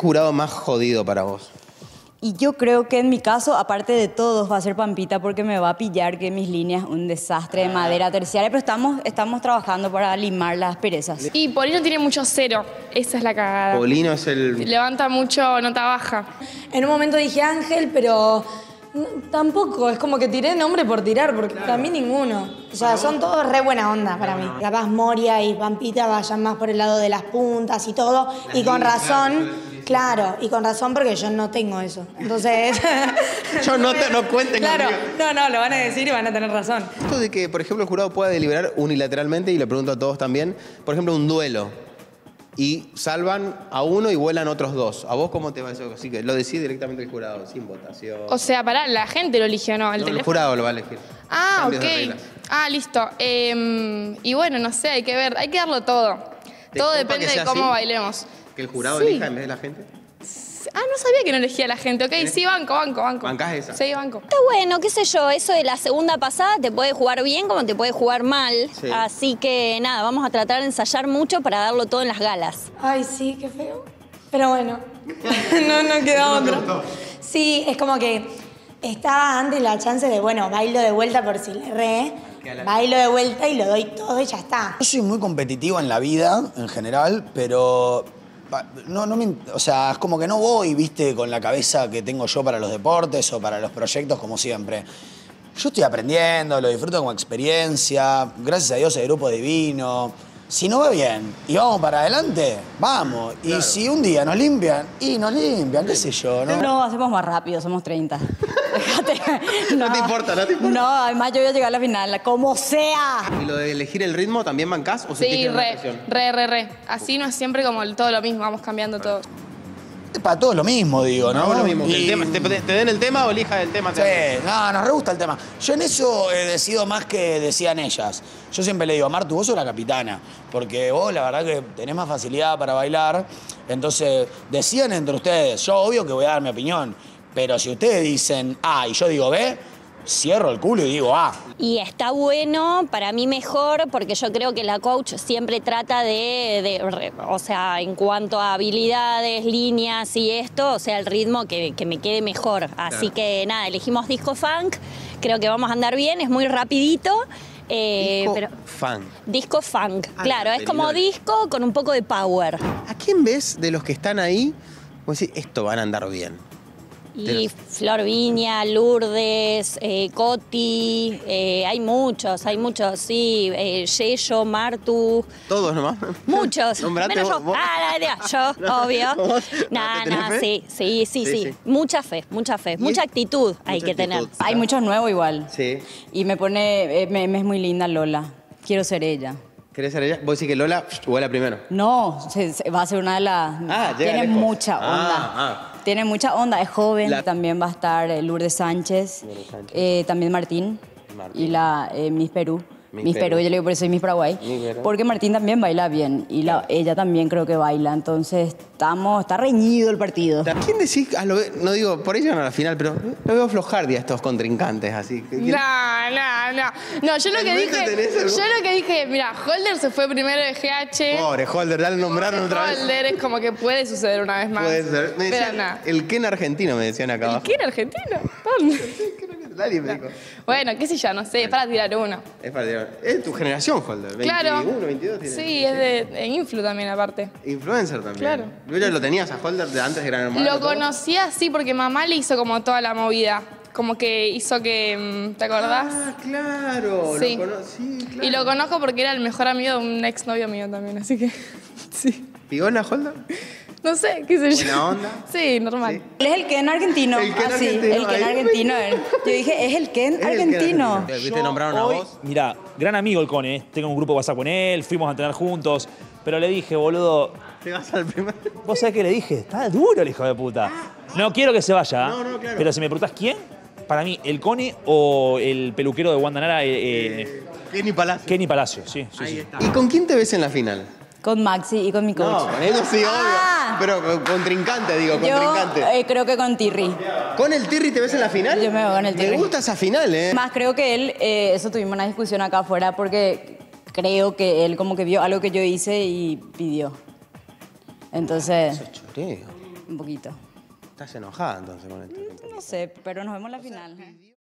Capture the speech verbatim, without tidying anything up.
jurado más jodido para vos? Y yo creo que en mi caso, aparte de todos, va a ser Pampita porque me va a pillar que mis líneas un desastre de madera terciaria, pero estamos, estamos trabajando para limar las perezas. Y Polino tiene mucho cero, esa es la cagada. Polino es el... Levanta mucho, nota baja. En un momento dije Ángel, pero no, tampoco, es como que tiré nombre por tirar, porque claro. Para mí ninguno. O sea, son todos re buena onda para mí. Capaz Moria y Pampita vayan más por el lado de las puntas y todo, y con razón... Claro, y con razón porque yo no tengo eso. Entonces... yo no te no cuenten Claro, conmigo. no, no, lo van a decir y van a tener razón. Esto de que, por ejemplo, el jurado pueda deliberar unilateralmente, y le pregunto a todos también, por ejemplo, un duelo, y salvan a uno y vuelan otros dos. ¿A vos cómo te va eso? Así que lo decide directamente el jurado, sin votación. O sea, pará, la gente lo eligió, ¿no? El, no, teléfono. El jurado lo va a elegir. Ah, Cambios ok. Ah, listo. Eh, y bueno, no sé, hay que ver, hay que darlo todo. Todo depende de cómo así? bailemos. ¿Que el jurado sí. elija en vez de la gente? Ah, no sabía que no elegía a la gente. Ok, sí, banco, banco, banco. ¿Bancás esa? Sí, banco. Está bueno, qué sé yo, eso de la segunda pasada te puede jugar bien como te puede jugar mal. Sí. Así que nada, vamos a tratar de ensayar mucho para darlo todo en las galas. Ay, sí, qué feo. Pero bueno, no, no queda otra. Sí, es como que estaba antes la chance de, bueno, bailo de vuelta por si le erré. Bailo de vuelta y lo doy todo y ya está. Yo soy muy competitivo en la vida, en general, pero... No, no me, o sea, es como que no voy, viste, con la cabeza que tengo yo para los deportes o para los proyectos como siempre. Yo estoy aprendiendo, lo disfruto como experiencia, gracias a Dios el grupo es divino. Si no va bien y vamos para adelante, vamos. Claro. Y si un día nos limpian, y nos limpian, qué sé yo, ¿no? No, hacemos más rápido, somos treinta. Déjate. No, no te importa, no te importa. No, además yo voy a llegar a la final, como sea. ¿Y lo de elegir el ritmo también bancás o sí, re, re, re, re. Así no es siempre como el, todo lo mismo, vamos cambiando todo. Es para todos lo mismo, digo, ¿no? No, lo mismo. Y... El tema, te, te den el tema o elija el tema. Sí, no, nos re gusta el tema. Yo en eso he decidido más que decían ellas. Yo siempre le digo, Martu, vos sos la capitana, porque vos la verdad que tenés más facilidad para bailar. Entonces, decían entre ustedes. Yo obvio que voy a dar mi opinión, pero si ustedes dicen A y yo digo B, cierro el culo y digo A. Y está bueno, para mí mejor, porque yo creo que la coach siempre trata de, de o sea, en cuanto a habilidades, líneas y esto, o sea, el ritmo que, que me quede mejor. Así claro. que nada, elegimos disco funk, creo que vamos a andar bien, es muy rapidito. Eh, disco pero, funk. Disco funk, ah, claro, es como disco con un poco de power. ¿A quién ves de los que están ahí? Vos decís, esto van a andar bien. Y Flor Viña, Lourdes, eh, Coti, eh, hay muchos, hay muchos, sí, eh, Yello, Martu. ¿Todos nomás? Muchos. Nombrate menos vos, yo. vos. Ah, no, yo, no, obvio. ¿Vos? Nah, nah, sí, sí, sí, sí, sí, sí. Mucha fe, mucha fe, mucha es? actitud mucha hay que actitud. tener. Hay muchos nuevos igual. Sí. Y me pone, eh, me, me es muy linda Lola. Quiero ser ella. ¿Querés ser ella? Vos decís que Lola vuela primero. No, se, se, va a ser una de las... Ah, llega Tiene lejos. mucha onda. Ah, ah. Tiene mucha onda, es joven. La... También va a estar Lourdes Sánchez, Lourdes Sánchez. Eh, también Martín, Martín. Y la eh, Miss Perú. Miss, Miss Perú. Perú, yo le digo por eso soy Miss Paraguay. Miss porque Martín también baila bien y la, ella también creo que baila. Entonces estamos, está reñido el partido. ¿A quién decís? Ah, lo, no digo, por ello no a la final, pero lo veo flojardia a estos contrincantes así. No, no, no. No, yo lo que dije, yo lo que dije, mira, Holder se fue primero de G H. Pobre Holder, ya lo nombraron Pobre otra vez. Holder es como que puede suceder una vez más. Puede ser. Me decían, pero nada. El Ken argentino me decían acá abajo. ¿El Ken argentino? Nadie me dijo. Bueno, qué sé yo, no sé, es para tirar uno. Es para tirar. Es tu generación, Holder. Claro. veintiuno, veintidós tiene. Sí, es de, de Influ también, aparte. Influencer también. Claro. ¿Tú ya lo tenías a Holder de antes de Gran Hermano? Lo conocía, sí, porque mamá le hizo como toda la movida. Como que hizo que... ¿Te acordás? Ah, claro. Sí. Lo sí, claro. Y lo conozco porque era el mejor amigo de un exnovio mío también, así que... Sí. ¿Pigona, Holder? No sé, qué sé yo. ¿Buena onda? Sí, normal. Sí. Él es el Ken argentino. El Ken ah, sí, argentino. el Ken Ahí. argentino. Yo dije, es el Ken Es el argentino. Ken argentino. ¿Viste nombraron a hoy, vos? Mira, gran amigo el Cone, ¿eh? Tengo un grupo de WhatsApp con él, fuimos a entrenar juntos, pero le dije, boludo, Te vas al primer... ¿vos sabés qué le dije? Está duro el hijo de puta. No quiero que se vaya, No, no, claro. pero si me preguntás quién, para mí, el Cone o el peluquero de Wanda Nara, eh, Eh, Kenny Palacio. Kenny Palacio, sí. sí, Ahí sí. está. ¿Y con quién te ves en la final? Con Maxi y con mi coach. No, con ellos sí, obvio. Ah. Pero con contrincante, digo, Yo contrincante. eh, creo que con Tirri. ¿Con el Tirri te ves en la final? Yo me veo con el Tirri. Me gusta esa final, ¿eh? Más creo que él, eh, eso tuvimos una discusión acá afuera porque creo que él como que vio algo que yo hice y pidió. Entonces... Eso es choreo. un poquito. Estás enojada entonces con esto. No sé, pero nos vemos en la final.